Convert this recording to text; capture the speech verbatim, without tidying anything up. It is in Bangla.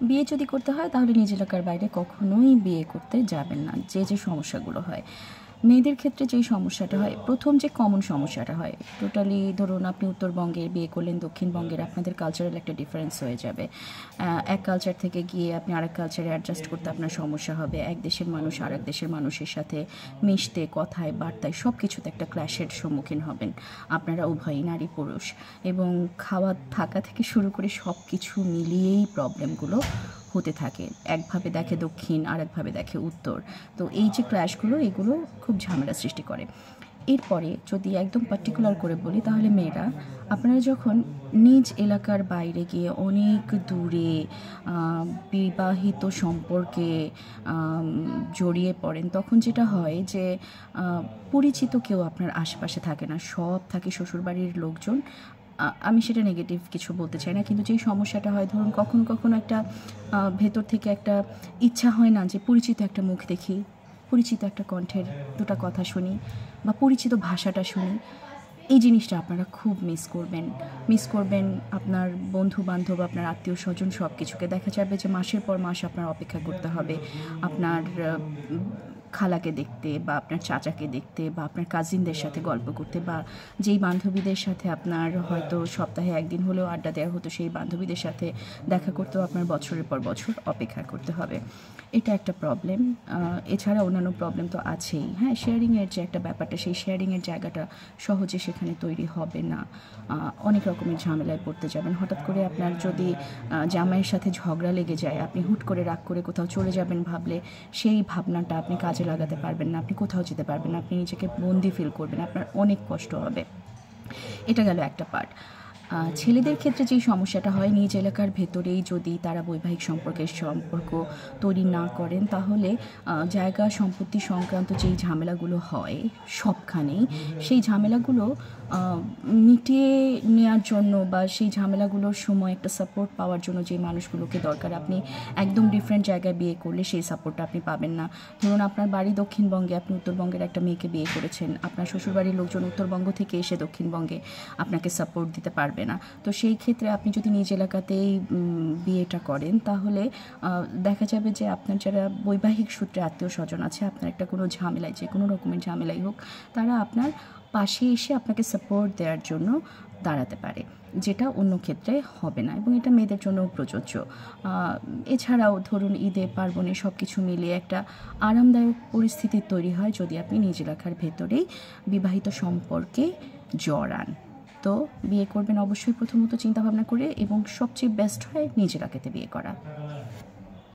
বিয়ে যদি করতে হয় তাহলে নিজ এলাকার বাইরে কখনোই বিয়ে করতে যাবেন না। যে যে সমস্যাগুলো হয় মেয়েদের ক্ষেত্রে, যেই সমস্যাটা হয়, প্রথম যে কমন সমস্যাটা হয়, টোটালি ধরুন আপনি উত্তরবঙ্গের বিয়ে করলেন দক্ষিণবঙ্গের, আপনাদের কালচারাল একটা ডিফারেন্স হয়ে যাবে। এক কালচার থেকে গিয়ে আপনি আরেক কালচারে অ্যাডজাস্ট করতে আপনার সমস্যা হবে। এক দেশের মানুষ আরেক দেশের মানুষের সাথে মিশতে, কথায় বার্তায় সব কিছুতে একটা ক্ল্যাশের সম্মুখীন হবেন আপনারা উভয়ই, নারী পুরুষ। এবং খাওয়া থাকা থেকে শুরু করে সব কিছু মিলিয়েই প্রবলেমগুলো হতে থাকে। একভাবে দেখে দক্ষিণ, আরেকভাবে দেখে উত্তর। তো এই যে ক্ল্যাশগুলো, এগুলো খুব ঝামেলা সৃষ্টি করে। এরপরে যদি একদম পার্টিকুলার করে বলি, তাহলে মেয়েরা, আপনারা যখন নিজ এলাকার বাইরে গিয়ে অনেক দূরে বিবাহিত সম্পর্কে জড়িয়ে পড়েন, তখন যেটা হয় যে পরিচিত কেউ আপনার আশেপাশে থাকে না, সব থাকে শ্বশুরবাড়ির লোকজন। আমি সেটা নেগেটিভ কিছু বলতে চাই না, কিন্তু যেই সমস্যাটা হয়, ধরুন কখনো কখনো একটা ভেতর থেকে একটা ইচ্ছা হয় না যে পরিচিত একটা মুখ দেখি, পরিচিত একটা কণ্ঠের দুটো কথা শুনি, বা পরিচিত ভাষাটা শুনি। এই জিনিসটা আপনারা খুব মিস করবেন মিস করবেন আপনার বন্ধু বান্ধব, আপনার আত্মীয় স্বজন, সব কিছুকে। দেখা যাবে যে মাসের পর মাস আপনার অপেক্ষা করতে হবে আপনার খালাকে দেখতে, বা আপনার চাচাকে দেখতে, বা আপনার কাজিনদের সাথে গল্প করতে, বা যেই বান্ধবীদের সাথে আপনার হয়তো সপ্তাহে একদিন হলেও আড্ডা দেওয়া হতো, সেই বান্ধবীদের সাথে দেখা করতেও আপনার বছরের পর বছর অপেক্ষা করতে হবে। এটা একটা প্রবলেম। এছাড়া অন্যান্য প্রবলেম তো আছেই। হ্যাঁ, শেয়ারিংয়ের যে একটা ব্যাপারটা, সেই শেয়ারিংয়ের জায়গাটা সহজে সেখানে তৈরি হবে না। অনেক রকমের ঝামেলায় পড়তে যাবেন। হঠাৎ করে আপনার যদি জামাইয়ের সাথে ঝগড়া লেগে যায়, আপনি হুট করে রাগ করে কোথাও চলে যাবেন ভাবলে, সেই ভাবনাটা আপনি কাজে লাগাতে পারবেন না, আপনি কোথাও যেতে পারবেন না, আপনি নিজেকে বন্দি ফিল করবেন, আপনার অনেক কষ্ট হবে। এটা গেল একটা পার্ট। ছেলেদের ক্ষেত্রে যেই সমস্যাটা হয়, নিজ এলাকার ভেতরেই যদি তারা বৈবাহিক সম্পর্কের সম্পর্ক তৈরি না করেন, তাহলে জায়গা সম্পত্তি সংক্রান্ত যেই ঝামেলাগুলো হয় সবখানেই, সেই ঝামেলাগুলো মিটিয়ে নেওয়ার জন্য, বা সেই ঝামেলাগুলোর সময় একটা সাপোর্ট পাওয়ার জন্য যে মানুষগুলোকে দরকার, আপনি একদম ডিফারেন্ট জায়গায় বিয়ে করলে সেই সাপোর্টটা আপনি পাবেন না। ধরুন আপনার বাড়ি দক্ষিণবঙ্গে, আপনি উত্তরবঙ্গের একটা মেয়েকে বিয়ে করেছেন, আপনার শ্বশুরবাড়ির লোকজন উত্তরবঙ্গ থেকে এসে দক্ষিণবঙ্গে আপনাকে সাপোর্ট দিতে পারবে না। তো সেই ক্ষেত্রে আপনি যদি নিজ এলাকাতেই বিয়েটা করেন, তাহলে দেখা যাবে যে আপনার যারা বৈবাহিক সূত্রে আত্মীয় স্বজন আছে, আপনার একটা কোনো ঝামেলায়, যে কোনো রকমের ঝামেলাই হোক, তারা আপনার পাশে এসে আপনাকে সাপোর্ট দেওয়ার জন্য দাঁড়াতে পারে, যেটা অন্য ক্ষেত্রে হবে না। এবং এটা মেয়েদের জন্যও প্রযোজ্য। এছাড়াও ধরুন ঈদে পার্বণে সব কিছু মিলিয়ে একটা আরামদায়ক পরিস্থিতি তৈরি হয় যদি আপনি নিজ এলাকার ভেতরেই বিবাহিত সম্পর্কে জড়ান। তো বিয়ে করবেন অবশ্যই প্রথমত চিন্তাভাবনা করে, এবং সবচেয়ে বেস্ট হয় নিজ এলাকাতে বিয়ে করা।